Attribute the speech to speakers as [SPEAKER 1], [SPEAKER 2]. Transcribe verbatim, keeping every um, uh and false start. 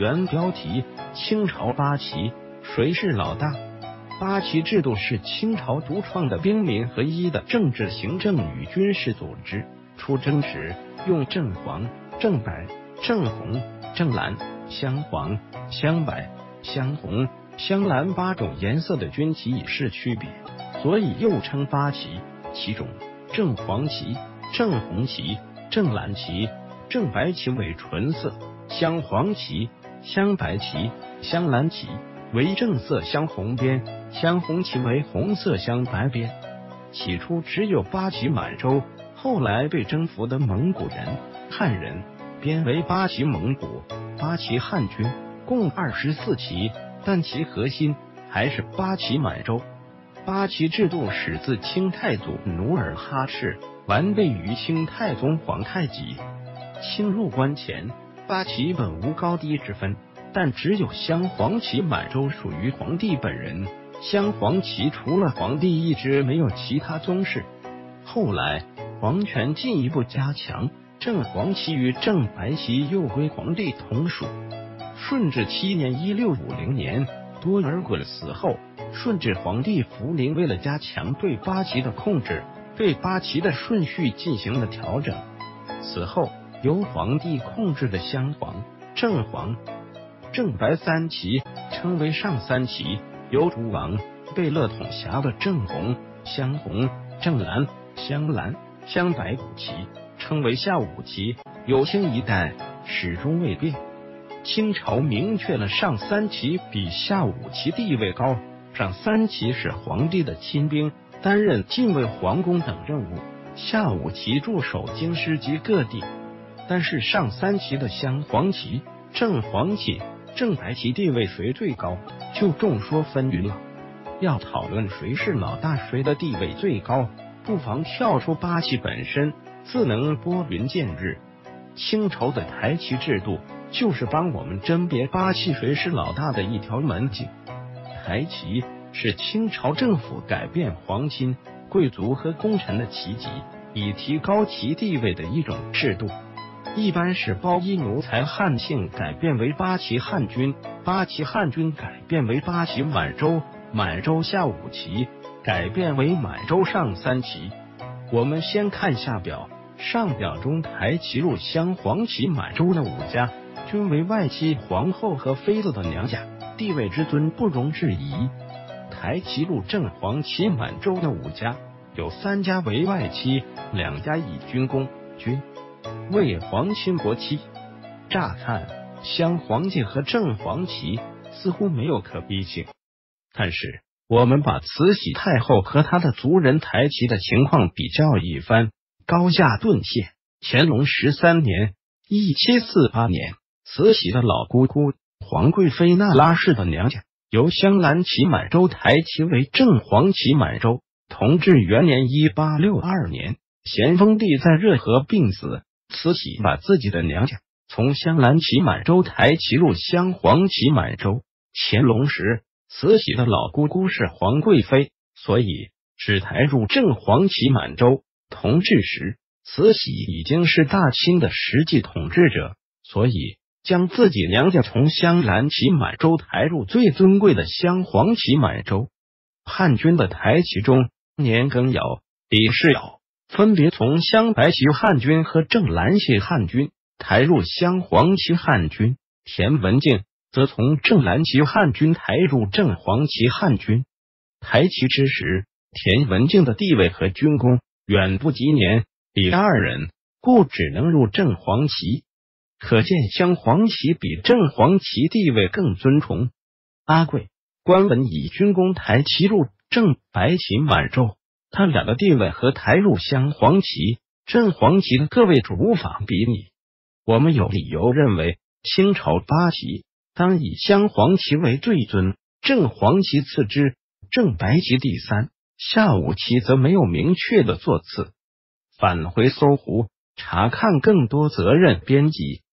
[SPEAKER 1] 原标题：清朝八旗，谁是老大？八旗制度是清朝独创的兵民合一的政治、行政与军事组织。出征时用正黄、正白、正红、正蓝、镶黄、镶白、镶红、镶蓝八种颜色的军旗以示区别，所以又称八旗。其中正黄旗、正红旗、正蓝旗、正白旗为纯色，镶黄旗、镶白旗、镶蓝旗为正色镶红边，镶红旗为红色镶白边。起初只有八旗满洲，后来被征服的蒙古人、汉人编为八旗蒙古、八旗汉军，共二十四旗，但其核心还是八旗满洲。八旗制度始自清太祖努尔哈赤，完备于清太宗皇太极。清入关前，八旗本无高低之分，但只有镶黄旗满洲属于皇帝本人，镶黄旗除了皇帝一支，没有其他宗室。后来皇权进一步加强，正黄旗与正白旗又归皇帝统属。顺治七年（一六五零年），多尔衮死后，顺治皇帝福临为了加强对八旗的控制，对八旗的顺序进行了调整。此后由皇帝控制的镶黄、正黄、正白三旗称为上三旗，由诸王贝勒统辖的正红、镶红、正蓝、镶蓝、镶白五旗称为下五旗，有清一代始终未变。清朝明确了上三旗比下五旗地位高，上三旗是皇帝的亲兵，担任禁卫皇宫等任务，下五旗驻守京师及各地。但是上三旗的镶黄旗、正黄旗、正白旗地位谁最高，就众说纷纭了。要讨论谁是老大，谁的地位最高，不妨跳出八旗本身，自能拨云见日。清朝的台旗制度就是帮我们甄别八旗谁是老大的一条门径。台旗是清朝政府改变皇亲、贵族和功臣的旗级，以提高其地位的一种制度。一般是包衣奴才汉姓改变为八旗汉军，八旗汉军改变为八旗满洲，满洲下五旗改变为满洲上三旗。我们先看下表，上表中台旗入镶黄旗满洲的五家，均为外戚、皇后和妃子的娘家，地位之尊不容置疑。台旗入正黄旗满洲的五家，有三家为外戚，两家以军功、军为皇亲国戚。乍看镶黄旗和正黄旗似乎没有可比性，但是我们把慈禧太后和她的族人台旗的情况比较一番，高下顿现。乾隆十三年（一七四八年），慈禧的老姑姑皇贵妃那拉氏的娘家由镶蓝旗满洲台旗为正黄旗满洲。同治元年（一八六二年），咸丰帝在热河病死，慈禧把自己的娘家从镶蓝旗满洲台旗入镶黄旗满洲。乾隆时，慈禧的老姑姑是皇贵妃，所以只抬入正黄旗满洲。同治时，慈禧已经是大清的实际统治者，所以将自己娘家从镶蓝旗满洲抬入最尊贵的镶黄旗满洲。汉军的台旗中，年羹尧、李世尧分别从镶白旗汉军和正蓝旗汉军抬入镶黄旗汉军，田文镜则从正蓝旗汉军抬入正黄旗汉军。抬旗之时，田文镜的地位和军功远不及年、李二人，故只能入正黄旗。可见镶黄旗比正黄旗地位更尊崇。阿贵、关文以军功抬旗入正白旗满洲，他俩的地位和抬入镶黄旗、正黄旗的各位主无法比拟。我们有理由认为，清朝八旗当以镶黄旗为最尊，正黄旗次之，正白旗第三，下五旗则没有明确的座次。返回搜狐，查看更多责任编辑。